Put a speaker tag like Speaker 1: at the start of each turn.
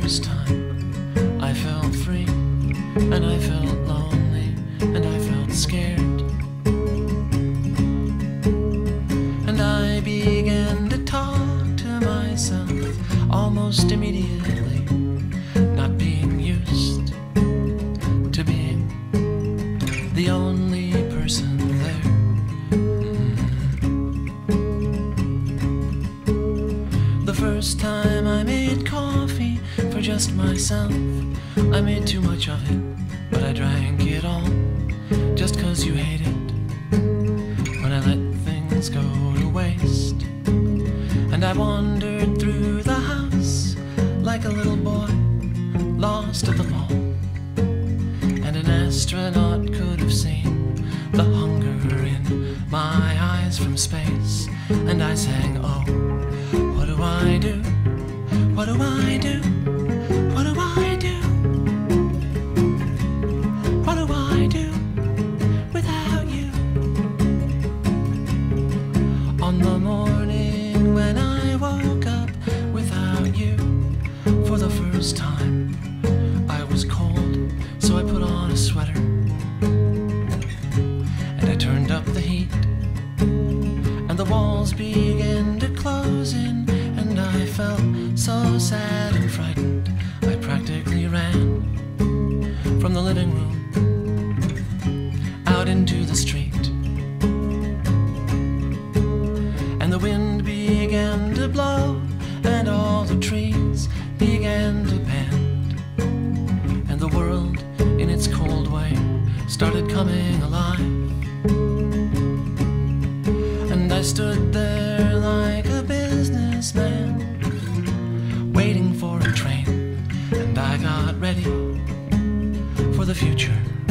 Speaker 1: first time I felt free, and I felt lonely, and I felt scared. And I began to talk to myself almost immediately, not being used to being the only person there. The first time I made coffee for just myself, I made too much of it, but I drank it all, just 'cause you hate it when I let things go to waste. And I wandered through the house like a little boy lost at the mall, and an astronaut could have seen the hunger in my eyes from space. And I sang, oh, what do I do? What do I do? What do I do? What do I do without you? On the morning when I woke up without you for the first time, I was cold, so I put on a sweater, and I turned up the heat, and the walls began to close in, and I felt so sad and frightened. I practically ran from the living room out into the street, and the wind began to blow, and all the trees began to bend, and the world in its cold way started coming alive. And I stood there like a businessman waiting for a train, and I got ready for the future.